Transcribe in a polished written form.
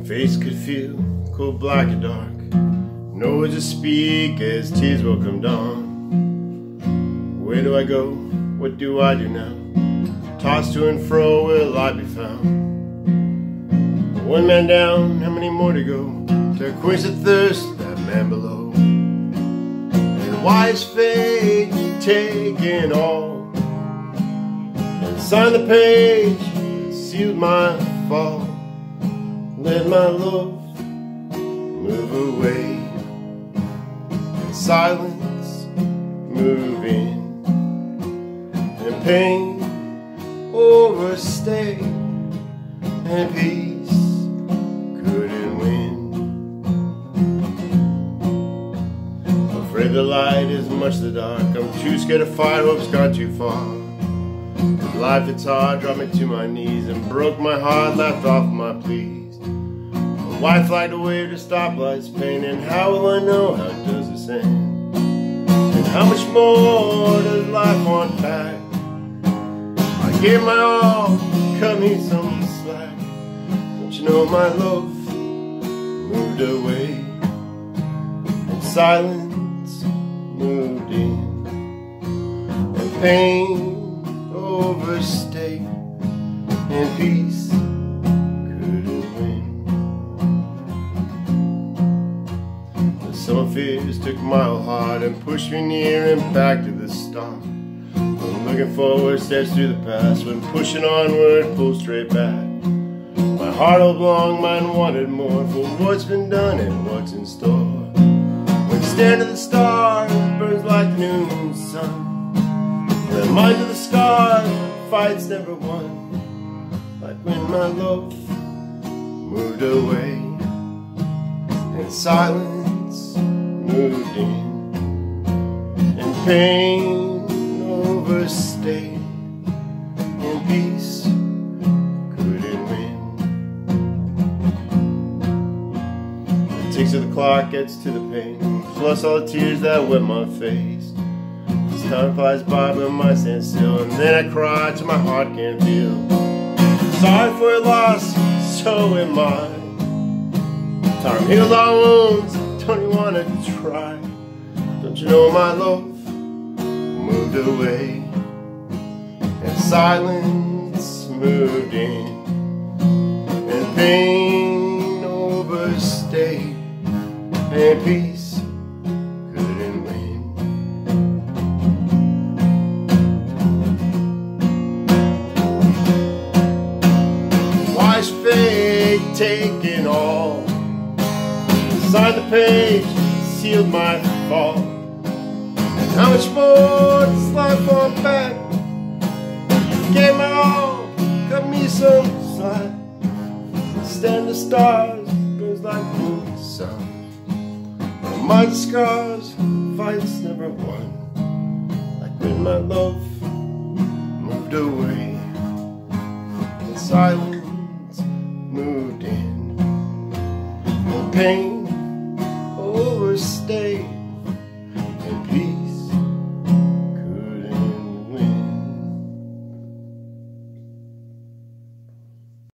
face could feel cold, black and dark. No words to speak as tears will come down. Where do I go? What do I do now? Tossed to and fro, will I be found? One man down, how many more to go to quench the thirst of that man below? And why is fate taking all? And signed the page, sealed my fall. Let my love move away, and silence move in, and pain overstay, and peace couldn't win. Afraid the light is much the dark. I'm too scared to fight, hope's gone too far. Life that's hard dropped me to my knees and broke my heart, laughed off my pleas. Why fly the wave to stop life's pain? And how will I know how it does this end? And how much more does life want back? I gave my all, cut me some slack. Don't you know my love moved away, and silence moved in, and pain overstayed, and peace couldn't win. Some fears took my whole heart and pushed me near and back to the start. When looking forward, steps through the past. When pushing onward, pull straight back. My heart held long, mine wanted more for what's been done and what's in store. When staring at the stars, burns like the noon sun. The mind of the scars, fights never won. Like when my love moved away, and silence moved in, and pain overstayed, and peace couldn't win. The ticks of the clock gets to the pain, plus all the tears that wet my face. Time flies by but my mind stands still, and then I cry till my heart can't feel. Sorry for your loss, so am I. Time heals our wounds, don't you wanna try? Don't you know my love moved away, and silence moved in, and pain overstayed, and peace couldn't win. Fate taking all, signed the page, sealed my fall. And how much more does life want back? Gave my all, cut me some slack. Stand the stars, burns like the sun. My scars, fights never won. Like when my love moved away, in silence moved in, and pain overstayed,